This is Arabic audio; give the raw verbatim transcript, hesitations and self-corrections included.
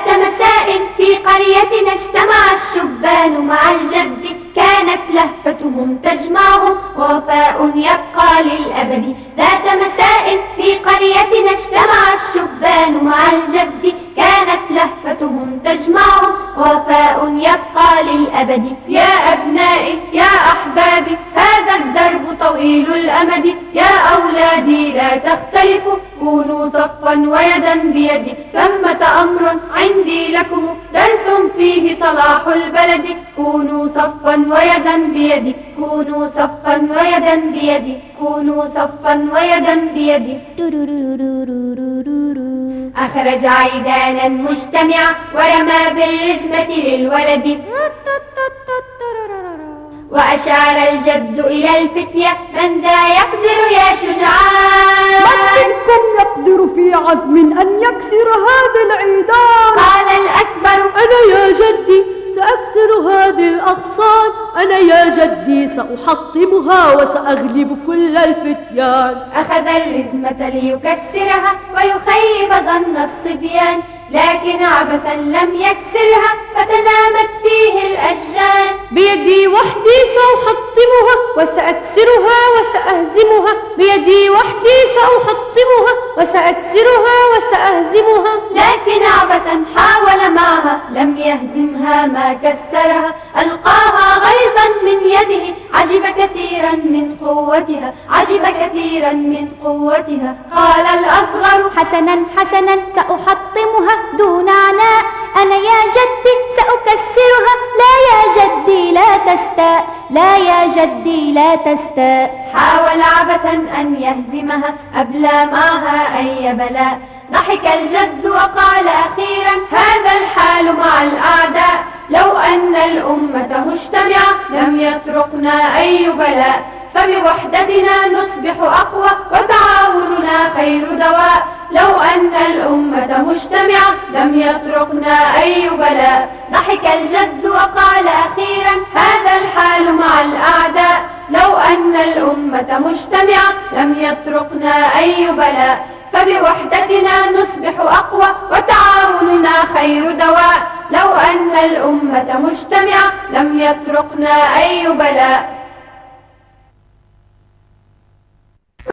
ذات مساء في قريتنا اجتمع الشبان مع الجد، كانت لهفتهم تجمعهم ووفاء يبقى للأبد. ذات مساء في قريتنا اجتمع الشبان مع الجد، كانت لهفتهم تجمعهم ووفاء يبقى للأبد. يا أبنائي يا أحبابي هذا الدرب طويل الأمد، يا أولادي لا تختلفوا كونوا صفا ويدا بيد. ثمة أمر عندي لكم درس فيه صلاح البلد، كونوا صفا ويدا بيد، كونوا صفا ويدا بيد، كونوا صفا ويدا بيد. أخرج عيدانا مجتمعا ورمى بالرزمة للولد، وأشار الجد إلى الفتية من ذا يقدر يا شجعان؟ من منكم يقدر في عزم أن يكسر هذا العيدان؟ قال الأكبر أنا يا جدي سأكسر هذه الأغصان، أنا يا جدي سأحطمها وسأغلب كل الفتيان. أخذ الرزمة ليكسرها ويخيب ظن الصبيان، لكن عبثا لم يكسرها فتنامت فيه الأشجان. بيدي وحدي سأحطمها وسأكسرها وسأهزمها، بيدي وحدي سأحطمها وسأكسرها وسأهزمها. لكن عبثا حاول معها لم يهزمها ما كسرها، ألقاها غيظا من يده عجب كثيرا من قوتها، عجب كثيرا من قوتها. قال الأصغر حسنا حسنا سأحطمها دون عناء، أنا يا جدي سأكسرها، لا يا جدي لا تستاء، لا يا جدي لا تستاء. حاول عبثا أن يهزمها أبلى معها أي بلاء. ضحك الجد وقال أخيرا هذا الحال مع الأعداء، لو أن الأمة مجتمعة لم يطرقنا أي بلاء، فبوحدتنا نصبح أقوى وتعاوننا خير دواء. لو أن الأمة مجتمعة لم يطرقنا أي بلاء. ضحك الجد وقال أخيرا هذا الحال مع الأعداء، لو أن الأمة مجتمعة لم يطرقنا أي بلاء، فبوحدتنا نصبح أقوى وتعاوننا خير دواء. لو أن الأمة مجتمعة لم يطرقنا أي بلاء.